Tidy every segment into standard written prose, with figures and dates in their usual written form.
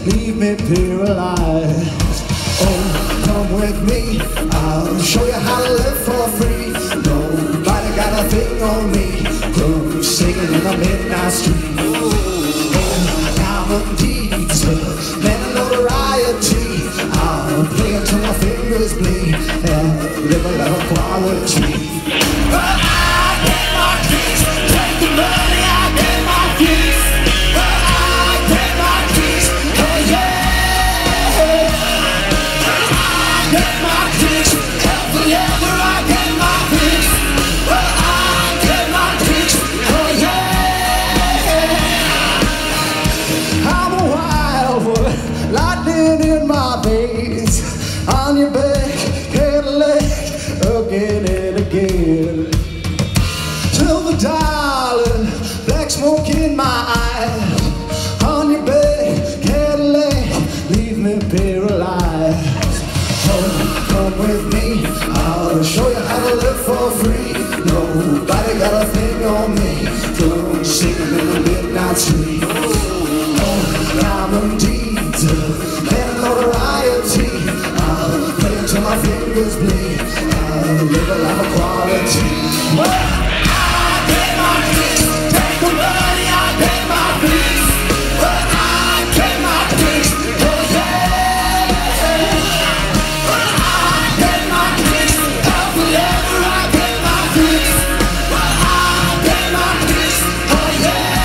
leave me paralyzed. Oh, come with me, I'll show you how to live for free. Nobody got a thing on me, come singing in the midnight street. Oh, diamond deeds, men notoriety, I'll play until my fingers bleed and live a life of quality. But I get my keys, take the money, I get my keys. But I get my keys, oh yeah. I get my keys, happily ever I get my keys. But I get my keys, oh yeah. I'm a wild one, lightning in my veins. On your back, Cadillac, again and again. Till the darling, black smoke in my eyes. On your back, Cadillac, leave me paralyzed. Oh, come with me, I'll show you how to live for free. Nobody got a thing on me, come singing in the midnight street. Oh, diamond deeds, and notoriety, I'll play until my fingers bleed. I'll live a life of quality. I get my keys, take the money, I get my keys. But I get my keys, oh yeah. But I get my keys, happily ever I get my keys. But I get my keys, oh yeah.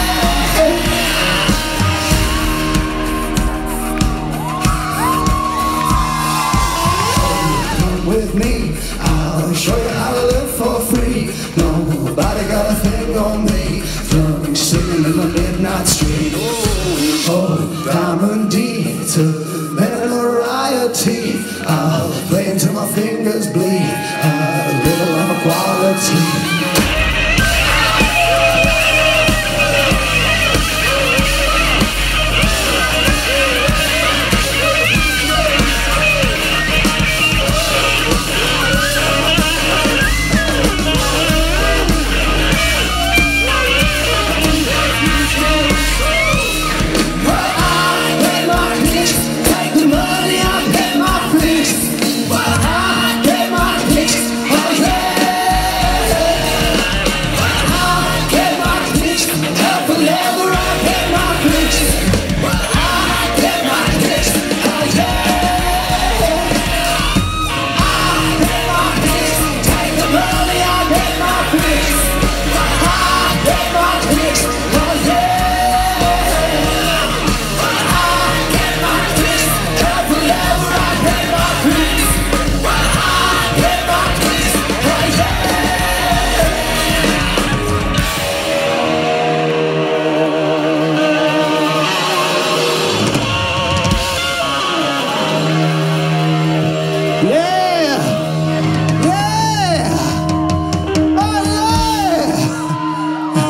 With me, I'll show you how to live for free. Nobody got a thing on me, from singing in the midnight street. Oh, diamond deeds, men variety, I'll play until my fingers bleed. I'll live a life of quality. Yeah!